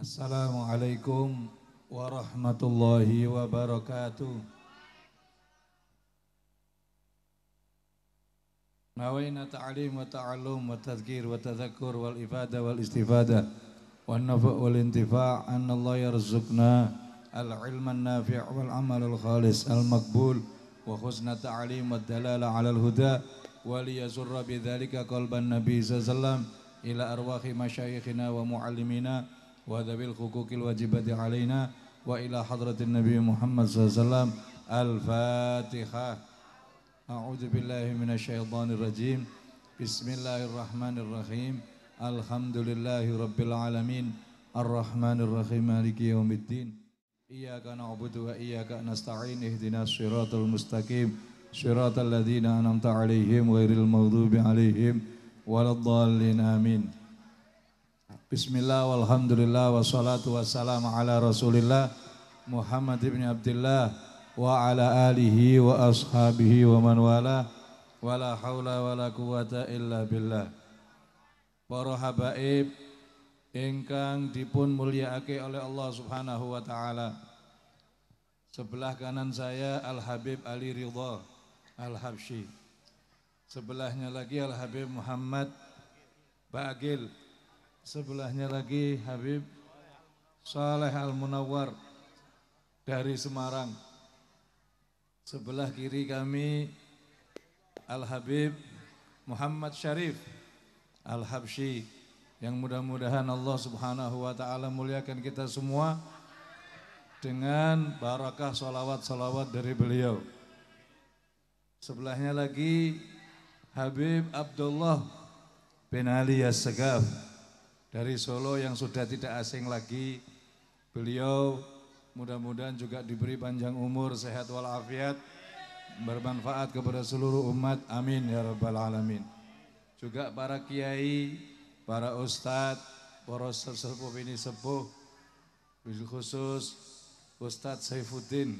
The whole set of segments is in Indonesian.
Assalamualaikum warahmatullahi wabarakatuh. Nawaina ta'alim wa ta'allum wa tadhkir wa tadhakkur wal ifadah wal istifadah wan nafa' wal intifa' an Allah yarzuqna al-ilman nafi' wal amal al-khalis al-maqbul wa husna ta'alim wa dalala 'ala al-huda wa liyazurra bidzalika qalban nabi sallallahu alaihi wasallam ila arwahi masyayikhina wa muallimina wa dhabil hukukil wajibati alaina wa ila hadratin Nabi Muhammad SAW. Al-Fatihah. A'udzu billahi minasyaitonir rajim. Bismillahirrahmanirrahim. Alhamdulillahi rabbil alamin. Arrahmanir rahim. Maliki yaumiddin. Iyyaka na'budu wa iyyaka nasta'in. Ihdinas shiratal mustaqim. Shiratal ladzina an'amta 'alaihim ghairil maghdubi 'alaihim waladdallin. Amin. Bismillah walhamdulillah wassalatu wassalamu ala rasulillah Muhammad ibn Abdullah wa ala alihi wa ashabihi wa man wala wala hawla wala quwata illa billah. Para habaib ingkang dipun mulyaake oleh Allah Subhanahu wa taala. Sebelah kanan saya Al-Habib Ali Ridha Al-Habsyi. Sebelahnya lagi Al-Habib Muhammad Bagil. Sebelahnya lagi Habib Saleh Al-Munawwar dari Semarang. Sebelah kiri kami Al-Habib Muhammad Syarif Al-Habsyi, yang mudah-mudahan Allah Subhanahu wa taala muliakan kita semua dengan barakah salawat-salawat dari beliau. Sebelahnya lagi Habib Abdullah bin Ali As-Sagaf dari Solo, yang sudah tidak asing lagi. Beliau mudah-mudahan juga diberi panjang umur, sehat walafiat, bermanfaat kepada seluruh umat, amin ya rabbal alamin. Juga para kiai, para ustadz, para sesepuh ini sepuh, khusus Ustadz Saifuddin,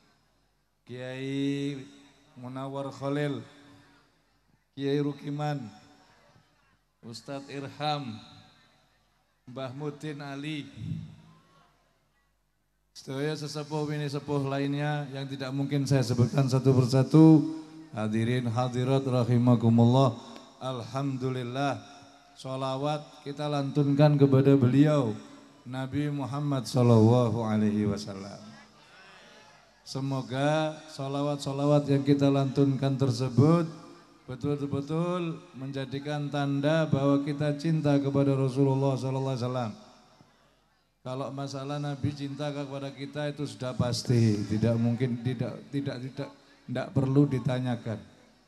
Kiai Munawwar Khalil, Kiai Rukiman, Ustadz Irham, Mbah Mudin Ali, sedaya sesepuh ini sepuh lainnya yang tidak mungkin saya sebutkan satu persatu. Hadirin hadirat rahimakumullah. Alhamdulillah, sholawat kita lantunkan kepada beliau Nabi Muhammad sallallahu alaihi wasallam. Semoga sholawat-sholawat yang kita lantunkan tersebut betul-betul menjadikan tanda bahwa kita cinta kepada Rasulullah SAW. Kalau masalah Nabi cinta kepada kita itu sudah pasti, tidak mungkin, tidak perlu ditanyakan.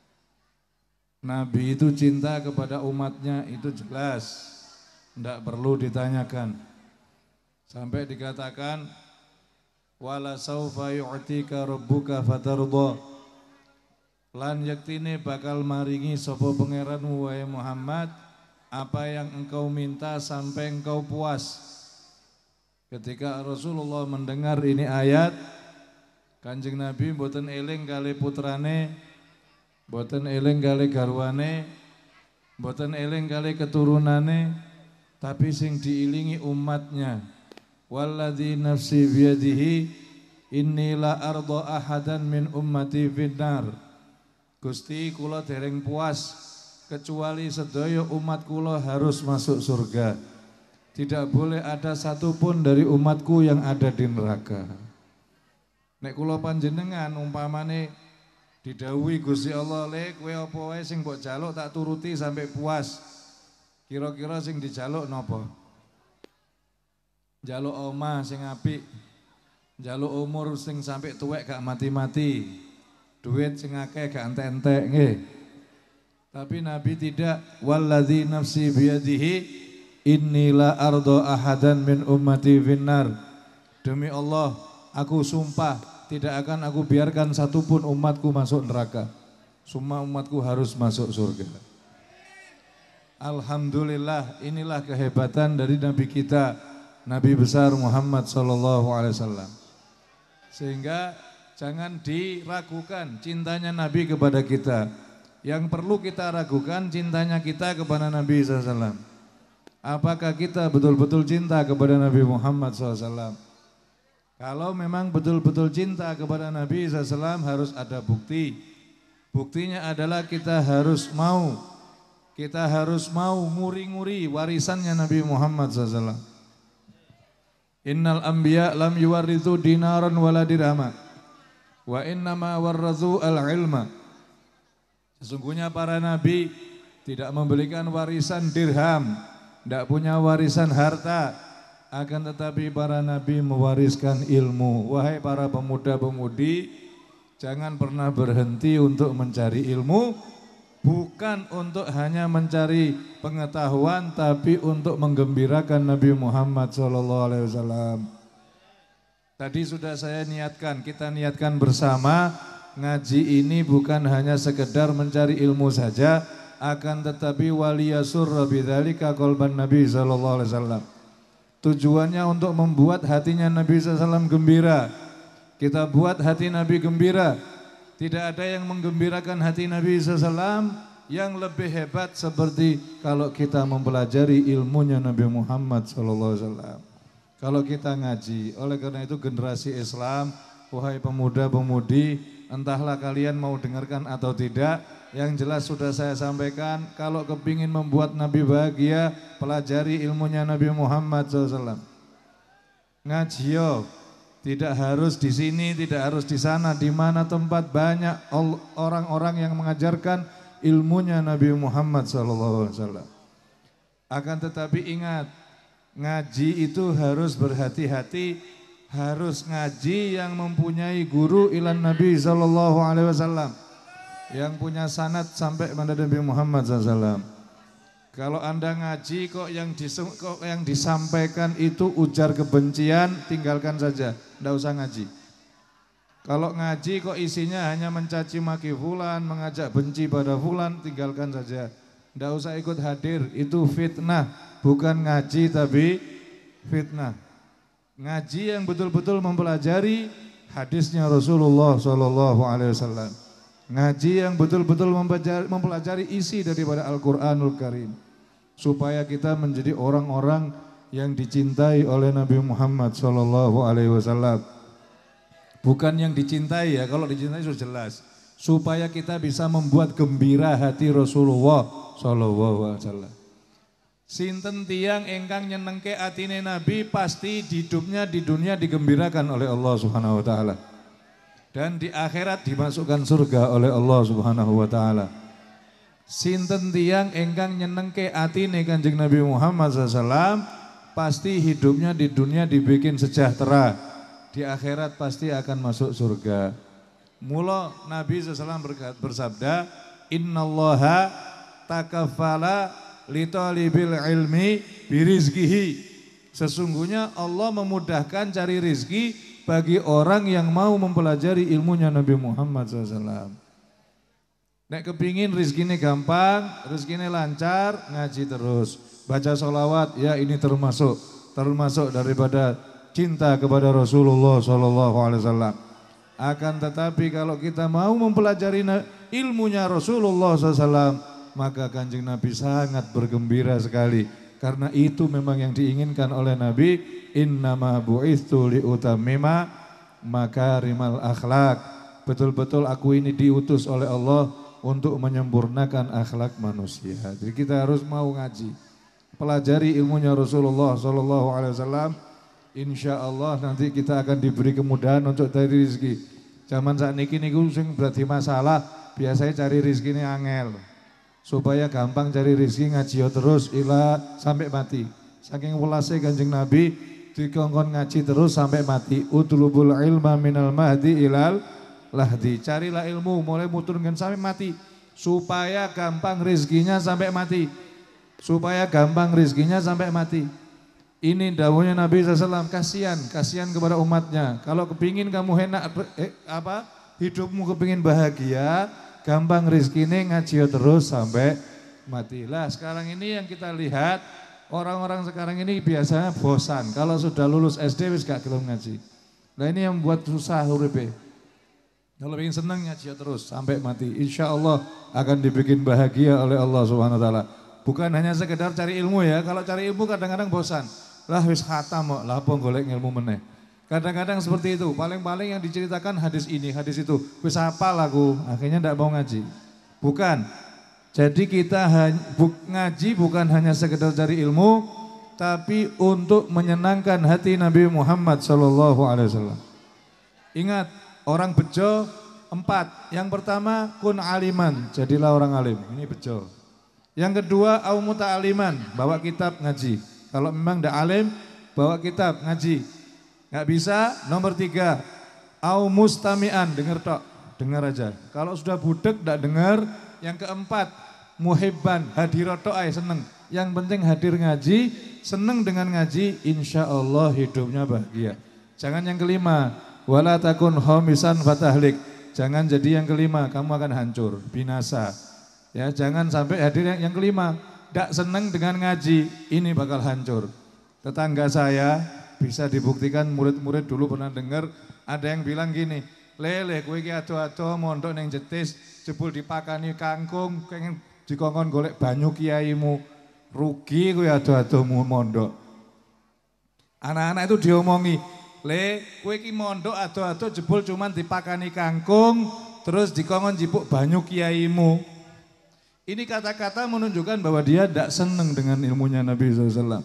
Nabi itu cinta kepada umatnya, itu jelas, tidak perlu ditanyakan. Sampai dikatakan wala saufa yu'tika rabbuka fatardha, lan yaktine bakal maringi sapa pangeranmu wahai Muhammad apa yang engkau minta sampai engkau puas. Ketika Rasulullah mendengar ini ayat, Kanjeng Nabi mboten eling kali putrane, mboten eling kali garwane, mboten eling kali keturunane, tapi sing diilingi umatnya. Walladzi nafsi biyadihi inni la arda ahadan min ummati finnar. Gusti, kula dereng puas kecuali sedaya umat kula harus masuk surga. Tidak boleh ada satupun dari umatku yang ada di neraka. Nek kula panjenengan umpamane didhawuhi Gusti Allah, "Le, kowe apa wae sing mbok jaluk tak turuti sampai puas." Kira-kira sing dijaluk napa? Jaluk omah sing apik, jaluk umur sing sampai tuwek gak mati-mati, duit sing akeh gak entek-entek nggih. Tapi Nabi tidak, walladzi nafsi biyadihi innila ardo ahadan min ummati finnar. Demi Allah, aku sumpah tidak akan aku biarkan satupun umatku masuk neraka. Semua umatku harus masuk surga. Alhamdulillah, inilah kehebatan dari Nabi kita, Nabi besar Muhammad sallallahu alaihi wasallam. Sehingga jangan diragukan cintanya Nabi kepada kita. Yang perlu kita ragukan cintanya kita kepada Nabi SAW. Apakah kita betul-betul cinta kepada Nabi Muhammad SAW? Kalau memang betul-betul cinta kepada Nabi SAW harus ada bukti. Buktinya adalah kita harus mau nguri-nguri warisannya Nabi Muhammad SAW. Innal anbiya lam yuwarithu dinaran wala dirhama wa innama warrathu al-ilma. Sesungguhnya para nabi tidak memberikan warisan dirham, tidak punya warisan harta, akan tetapi para nabi mewariskan ilmu. Wahai para pemuda-pemudi, jangan pernah berhenti untuk mencari ilmu, bukan untuk hanya mencari pengetahuan, tapi untuk menggembirakan Nabi Muhammad SAW. Tadi sudah saya niatkan, kita niatkan bersama, ngaji ini bukan hanya sekedar mencari ilmu saja, akan tetapi waliyasurra bidzalika qalban Nabi SAW. Tujuannya untuk membuat hatinya Nabi SAW gembira. Kita buat hati Nabi gembira. Tidak ada yang menggembirakan hati Nabi SAW yang lebih hebat seperti kalau kita mempelajari ilmunya Nabi Muhammad SAW. Kalau kita ngaji, oleh karena itu generasi Islam, wahai pemuda-pemudi, entahlah kalian mau dengarkan atau tidak, yang jelas sudah saya sampaikan, kalau kepingin membuat Nabi bahagia, pelajari ilmunya Nabi Muhammad SAW. Ngaji yo. Tidak harus di sini, tidak harus di sana, di mana tempat banyak orang-orang yang mengajarkan ilmunya Nabi Muhammad SAW. Akan tetapi ingat, ngaji itu harus berhati-hati, harus ngaji yang mempunyai guru ilan Nabi SAW, yang punya sanad sampai pada Nabi Muhammad SAW. Kalau Anda ngaji kok yang disampaikan itu ujar kebencian, tinggalkan saja, tidak usah ngaji. Kalau ngaji kok isinya hanya mencaci maki fulan, mengajak benci pada fulan, tinggalkan saja. Tidak usah ikut hadir, itu fitnah, bukan ngaji tapi fitnah. Ngaji yang betul-betul mempelajari hadisnya Rasulullah SAW. Ngaji yang betul-betul mempelajari isi daripada Al-Quranul Karim, supaya kita menjadi orang-orang yang dicintai oleh Nabi Muhammad SAW. Bukan yang dicintai ya, kalau dicintai sudah jelas. Supaya kita bisa membuat gembira hati Rasulullah SAW. Sinten tiang engkang nyenengke atine Nabi, pasti hidupnya di dunia digembirakan oleh Allah Subhanahu Wa Taala. Dan di akhirat dimasukkan surga oleh Allah Subhanahu wa taala. Sinten tiyang engkang nyenengke atine Kanjeng Nabi Muhammad SAW, pasti hidupnya di dunia dibikin sejahtera, di akhirat pasti akan masuk surga. Mula Nabi SAW bersabda, innallaha takaffala li talibil ilmi birizkihi. Sesungguhnya Allah memudahkan cari rizki bagi orang yang mau mempelajari ilmunya Nabi Muhammad SAW. Nek kepingin rizkinya gampang, rizkinya lancar, ngaji terus. Baca sholawat, ya ini termasuk daripada cinta kepada Rasulullah SAW. Akan tetapi kalau kita mau mempelajari ilmunya Rasulullah SAW, maka Kanjeng Nabi sangat bergembira sekali. Karena itu memang yang diinginkan oleh Nabi, innama bu'itsu liutammima makarimal akhlak. Betul-betul aku ini diutus oleh Allah untuk menyempurnakan akhlak manusia. Jadi kita harus mau ngaji, pelajari ilmunya Rasulullah SAW. Insya Allah nanti kita akan diberi kemudahan untuk cari rezeki. Zaman saat ini sing berarti masalah, biasanya cari rezeki ini angel. Supaya gampang cari rezeki ngaji terus sampai mati. Saking welasnya Kanjeng Nabi dikongkon ngaji terus sampai mati. Utlubul ilma minal mahdi ilal lahdi. Carilah ilmu mulai muturkan sampai mati, supaya gampang rezekinya sampai mati. Supaya gampang rezekinya sampai mati. Ini dawuhnya Nabi SAW, kasihan kepada umatnya. Kalau kepingin kamu enak hidupmu kepingin bahagia, gampang rezekinya ngaji terus sampai mati. Lah sekarang ini yang kita lihat, orang-orang sekarang ini biasanya bosan. Kalau sudah lulus SD wis gak gelem ngaji. Nah ini yang membuat susah uripe. Kalau ingin senang ngaji terus sampai mati, insya Allah akan dibikin bahagia oleh Allah Subhanahu Wa Taala. Bukan hanya sekedar cari ilmu ya. Kalau cari ilmu kadang-kadang bosan. Lah wis khatam kok, lah apa golek ilmu meneh. Kadang-kadang seperti itu. Paling-paling yang diceritakan hadis ini, hadis itu. Wis hafal aku, akhirnya ndak mau ngaji. Bukan. Jadi kita ngaji bukan hanya sekedar cari ilmu, tapi untuk menyenangkan hati Nabi Muhammad SAW. Ingat, orang bejo 4. Yang pertama, kun aliman, jadilah orang alim. Ini bejo. Yang kedua, au muta'aliman, bawa kitab ngaji. Kalau memang tidak alim, bawa kitab ngaji. Nggak bisa, nomor 3, au mustami'an, dengar tok, dengar aja. Kalau sudah budek tidak dengar. Yang keempat, muhibban, hadir tok ay seneng. Yang penting hadir ngaji, seneng dengan ngaji, insya Allah hidupnya bahagia. Jangan yang kelima, wala takun khomisan fatahlik. Jangan jadi yang kelima, kamu akan hancur, binasa. Ya, jangan sampai hadir yang kelima, tidak senang dengan ngaji, ini bakal hancur. Tetangga saya bisa dibuktikan, murid-murid dulu pernah dengar ada yang bilang gini, lele kowe iki ado-ado mondok ning Jetis, jebul dipakani kangkung, pengen dikongkon golek banyu kiaimu, rugi kowe ado-ado mondok. Anak-anak itu diomongi, le kowe iki mondok ado-ado jebul cuman dipakani kangkung, terus dikongkon jipuk banyu kiaimu. Ini kata-kata menunjukkan bahwa dia tidak senang dengan ilmunya Nabi SAW.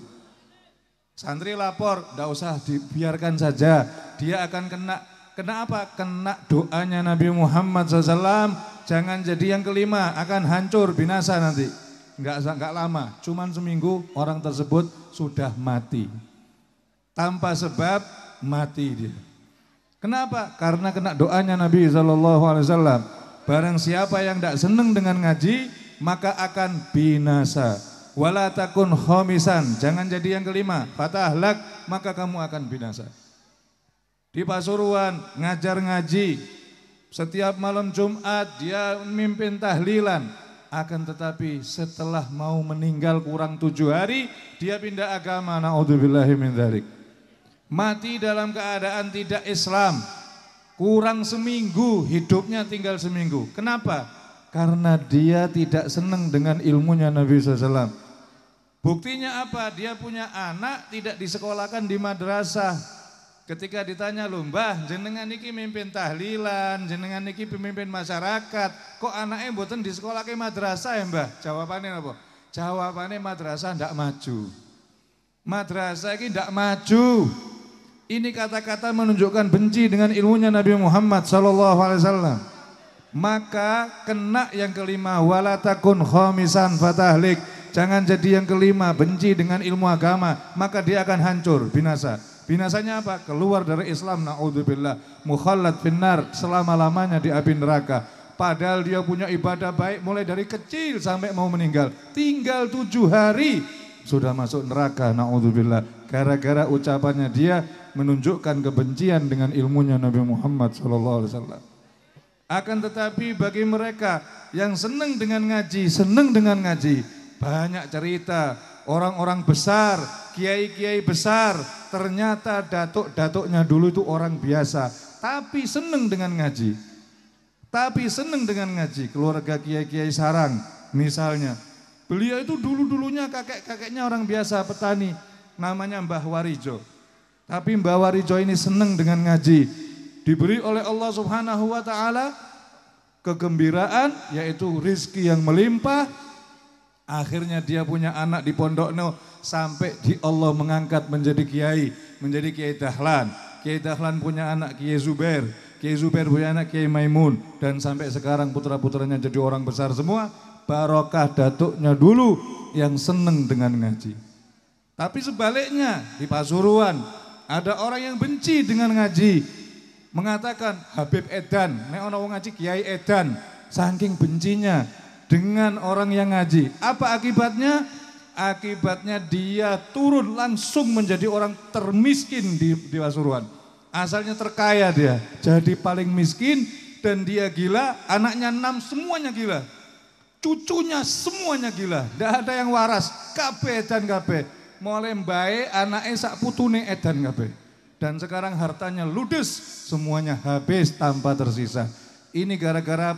Santri lapor, tidak usah dibiarkan saja. Dia akan kena apa? Kena doanya Nabi Muhammad SAW. Jangan jadi yang kelima, akan hancur, binasa nanti. Enggak lama, cuman seminggu orang tersebut sudah mati. Tanpa sebab mati dia. Kenapa? Karena kena doanya Nabi SAW. Barang siapa yang tidak senang dengan ngaji, maka akan binasa. Wala takun khomisan, jangan jadi yang kelima. Fatahlak, maka kamu akan binasa. Di Pasuruan ngajar ngaji, setiap malam Jumat dia memimpin tahlilan. Akan tetapi setelah mau meninggal kurang 7 hari, dia pindah agama. Na'udzubillahi min dzalik. Mati dalam keadaan tidak Islam. Kurang seminggu, hidupnya tinggal seminggu. Kenapa? Karena dia tidak senang dengan ilmunya Nabi SAW. Buktinya apa? Dia punya anak tidak disekolahkan di madrasah. Ketika ditanya, loh mbah jenengan niki mimpin tahlilan, jenengan niki pemimpin masyarakat, kok anaknya mboten disekolahkan madrasah ya mbah? Jawabannya apa? Jawabannya madrasah ndak maju. Madrasah ini ndak maju. Ini kata-kata menunjukkan benci dengan ilmunya Nabi Muhammad SAW. Maka kena yang kelima, wala takun khomisan fatahlik. Jangan jadi yang kelima, benci dengan ilmu agama, maka dia akan hancur, binasa. Binasanya apa? Keluar dari Islam, na'udzubillah, mukhallad finnar, selama-lamanya di api neraka. Padahal dia punya ibadah baik mulai dari kecil sampai mau meninggal. Tinggal 7 hari sudah masuk neraka, na'udzubillah. Gara-gara ucapannya dia menunjukkan kebencian dengan ilmunya Nabi Muhammad SAW. Akan tetapi bagi mereka yang senang dengan ngaji, banyak cerita, orang-orang besar, kiai-kiai besar, ternyata datuk-datuknya dulu itu orang biasa, tapi senang dengan ngaji. Keluarga kiai-kiai sarang misalnya. Beliau itu dulu-dulunya kakek-kakeknya orang biasa, petani, namanya Mbah Warijo. Tapi Mbah Warijo ini senang dengan ngaji. Diberi oleh Allah Subhanahu wa ta'ala kegembiraan, yaitu rizki yang melimpah. Akhirnya dia punya anak di pondoknya, sampai di Allah mengangkat menjadi kiai Dahlan. Kiai Dahlan punya anak Kiai Zubair punya anak Kiai Maimun, dan sampai sekarang putra-putranya jadi orang besar semua. Barokah datuknya dulu yang senang dengan ngaji. Tapi sebaliknya di Pasuruan ada orang yang benci dengan ngaji. Mengatakan Habib Edan, nek ana wong ngaji Kiai Edan, saking bencinya dengan orang yang ngaji. Apa akibatnya? Akibatnya dia turun langsung menjadi orang termiskin di Pasuruan. Asalnya terkaya dia, jadi paling miskin, dan dia gila, anaknya 6 semuanya gila. Cucunya semuanya gila, tidak ada yang waras, kabeh edan kabeh. Mulai mbae anaknya sak putune edan kabeh. Dan sekarang hartanya ludes, semuanya habis tanpa tersisa. Ini gara-gara apa?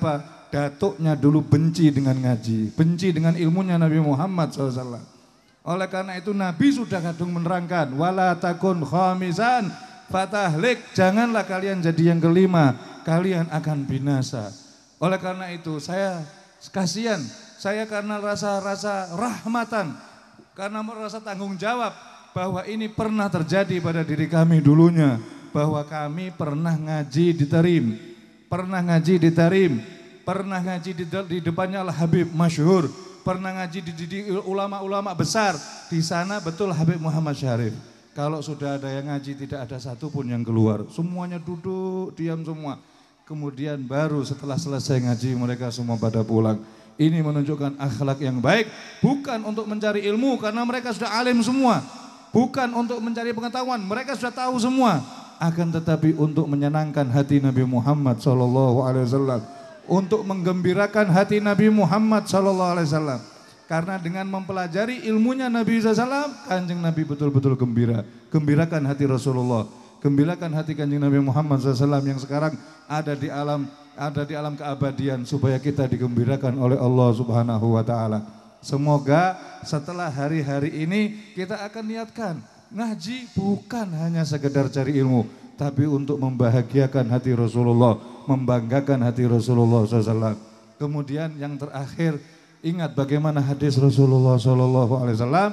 datuknya dulu benci dengan ngaji, benci dengan ilmunya Nabi Muhammad SAW. Oleh karena itu Nabi sudah kadung menerangkan, wala takun khamisan fatahlik, janganlah kalian jadi yang kelima, kalian akan binasa. Oleh karena itu saya kasihan, saya karena rasa rahmatan, karena merasa tanggung jawab bahwa ini pernah terjadi pada diri kami dulunya, bahwa kami pernah ngaji di Tarim, pernah ngaji di Tarim, pernah ngaji di depannya Al Habib masyhur, pernah ngaji di ulama-ulama besar. Di sana betul Habib Muhammad Syarif. Kalau sudah ada yang ngaji tidak ada satupun yang keluar, semuanya duduk diam semua. Kemudian baru setelah selesai ngaji mereka semua pada pulang. Ini menunjukkan akhlak yang baik, bukan untuk mencari ilmu karena mereka sudah alim semua, bukan untuk mencari pengetahuan, mereka sudah tahu semua, akan tetapi untuk menyenangkan hati Nabi Muhammad SAW, untuk menggembirakan hati Nabi Muhammad SAW. Karena dengan mempelajari ilmunya Nabi SAW, Kanjeng Nabi betul-betul gembira. Gembirakan hati Rasulullah, gembirakan hati Kanjeng Nabi Muhammad SAW yang sekarang ada di alam keabadian, supaya kita digembirakan oleh Allah Subhanahu wa taala. Semoga setelah hari-hari ini kita akan niatkan ngaji bukan hanya sekedar cari ilmu, tapi untuk membahagiakan hati Rasulullah, membanggakan hati Rasulullah SAW. Kemudian yang terakhir, ingat bagaimana hadis Rasulullah SAW,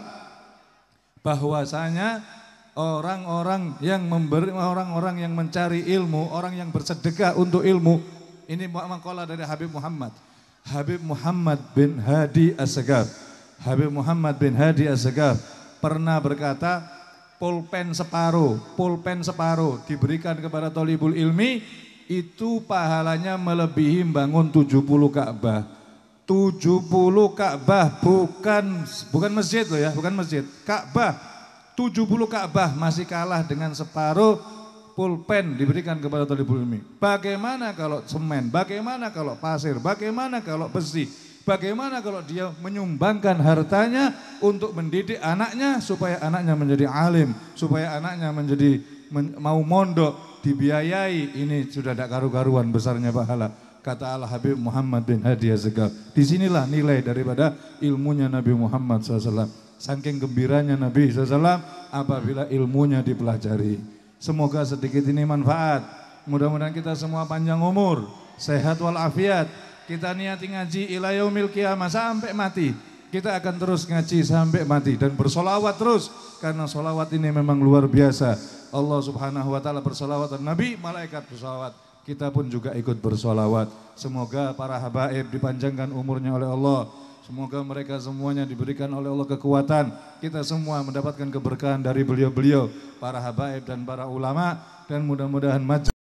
bahwasanya orang-orang yang mencari ilmu, orang yang bersedekah untuk ilmu, ini maqalah dari Habib Muhammad bin Hadi As-Sagaf. Habib Muhammad bin Hadi As-Sagaf pernah berkata, pulpen separuh diberikan kepada thalibul ilmi, itu pahalanya melebihi bangun 70 Ka'bah. 70 Ka'bah, bukan masjid loh ya, bukan masjid, Ka'bah. 70 Ka'bah masih kalah dengan separuh pulpen diberikan kepada thalibul ilmi. Bagaimana kalau semen, bagaimana kalau pasir, bagaimana kalau besi, bagaimana kalau dia menyumbangkan hartanya untuk mendidik anaknya supaya anaknya menjadi alim, supaya anaknya menjadi mau mondok, dibiayai. Ini sudah tidak karu-karuan besarnya pahala. Kata Al Habib Muhammad bin Hadi Az-Sagaf. Disinilah nilai daripada ilmunya Nabi Muhammad SAW. Saking gembiranya Nabi SAW apabila ilmunya dipelajari. Semoga sedikit ini manfaat. Mudah-mudahan kita semua panjang umur, sehat walafiat. Kita niati ngaji ila yaumil qiyamah sampai mati. Kita akan terus ngaji sampai mati dan bersolawat terus, karena solawat ini memang luar biasa. Allah Subhanahu wa taala bersolawat, Nabi, malaikat bersolawat. Kita pun juga ikut bersolawat. Semoga para habaib dipanjangkan umurnya oleh Allah. Semoga mereka semuanya diberikan oleh Allah kekuatan. Kita semua mendapatkan keberkahan dari beliau-beliau, para habaib dan para ulama, dan mudah-mudahan